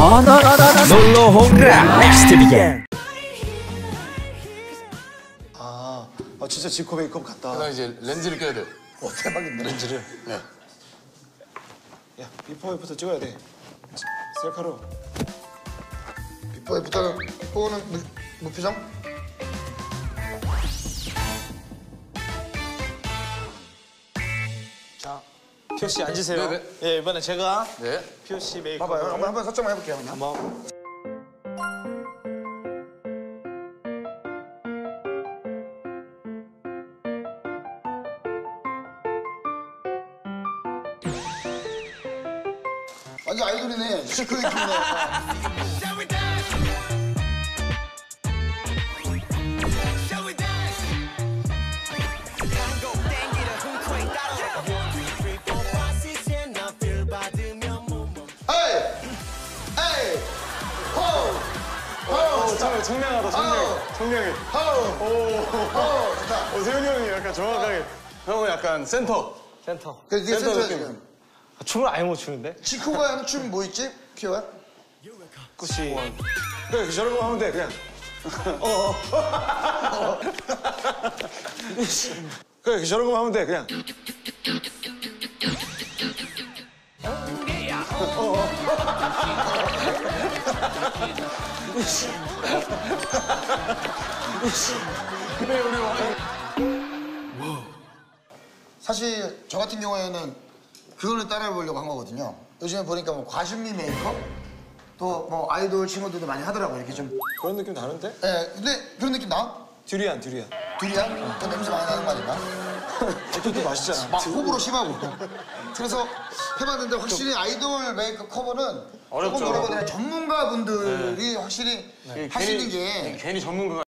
놀러 오라 넥스트 비겐. 진짜 지코 메이크업 같다. 그다음 이제 렌즈를 껴야 돼. 대박인데. 렌즈를. 네. 야, 비포 애프터 찍어야 돼. 셀카로. 비포 애프터는 포는 무표정? 자, 피오 씨 앉으세요. 네네. 예, 이번에 제가 네. 피오 씨 메이크업. 봐봐요. 한번 설정만 해볼게요. 그냥. 한번. 완전 아이돌이네. 시크릿 키네. 청량하다, 청량해. 좋다. 세훈이 형이 약간 정확하게. 형은 약간 센터. 센터. 그래, 네가 센터 센터야, 느낌. 지금. 춤을 아예 못 추는데? 지코가 하는 춤 뭐 있지? 키오야? 그치. 그래, 저런 거 하면 돼, 그냥. 그래, 저런 거 하면 돼, 그냥. 사실 저 같은 경우에는 그거를 따라해보려고 한 거거든요. 요즘에 보니까 뭐 과신미 메이크업? 또 뭐 아이돌 친구들도 많이 하더라고요. 이렇게 좀. 그런 느낌 나는데? 예, 근데 그런 느낌 나? 듀리안. 둘이야? 그 냄새 많이 나는 거 아닌가? 어쨌든 맛있잖아. 막 호불호 심하고. 그래서 해봤는데 확실히 아이돌 메이크업 커버는 어렵죠. 조금 뭐라고 해야 되나 전문가분들이 확실히 하시는 게 괜히 전문가가